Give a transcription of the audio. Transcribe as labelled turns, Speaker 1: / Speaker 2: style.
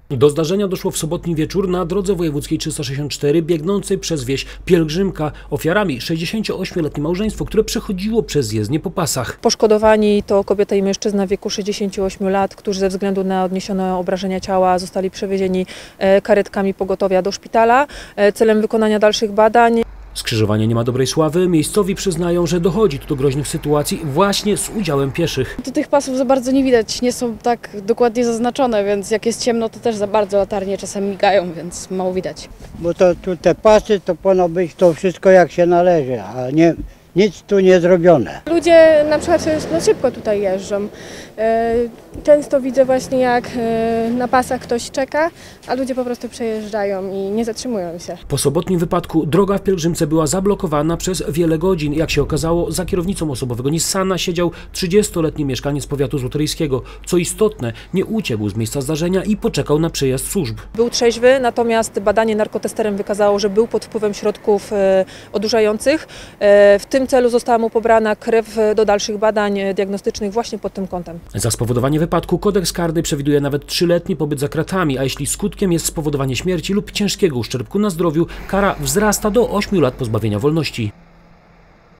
Speaker 1: Do zdarzenia doszło w sobotni wieczór na drodze wojewódzkiej 364 biegnącej przez wieś Pielgrzymka. Ofiarami 68-letnie małżeństwo, które przechodziło przez jezdnię po pasach.
Speaker 2: Poszkodowani to kobieta i mężczyzna w wieku 68 lat, którzy ze względu na odniesione obrażenia ciała zostali przewiezieni karetkami pogotowia do szpitala celem wykonania dalszych badań.
Speaker 1: Skrzyżowanie nie ma dobrej sławy. Miejscowi przyznają, że dochodzi tu do groźnych sytuacji właśnie z udziałem pieszych.
Speaker 3: Tu tych pasów za bardzo nie widać, nie są tak dokładnie zaznaczone, więc jak jest ciemno, to też za bardzo latarnie czasem migają, więc mało widać.
Speaker 4: Bo to tu te pasy to powinno być to wszystko jak się należy, a nie, nic tu nie zrobione.
Speaker 5: Ludzie na przykład na szybko tutaj jeżdżą. Często widzę właśnie jak na pasach ktoś czeka, a ludzie po prostu przejeżdżają i nie zatrzymują się.
Speaker 1: Po sobotnim wypadku droga w Pielgrzymce była zablokowana przez wiele godzin. Jak się okazało, za kierownicą osobowego Nissana siedział 30-letni mieszkaniec powiatu złotoryjskiego. Co istotne, nie uciekł z miejsca zdarzenia i poczekał na przyjazd służb.
Speaker 2: Był trzeźwy, natomiast badanie narkotesterem wykazało, że był pod wpływem środków odurzających. W tym celu została mu pobrana krew do dalszych badań diagnostycznych właśnie pod tym kątem.
Speaker 1: Za spowodowanie wypadku kodeks karny przewiduje nawet 3-letni pobyt za kratami, a jeśli skutkiem jest spowodowanie śmierci lub ciężkiego uszczerbku na zdrowiu, kara wzrasta do 8 lat pozbawienia wolności.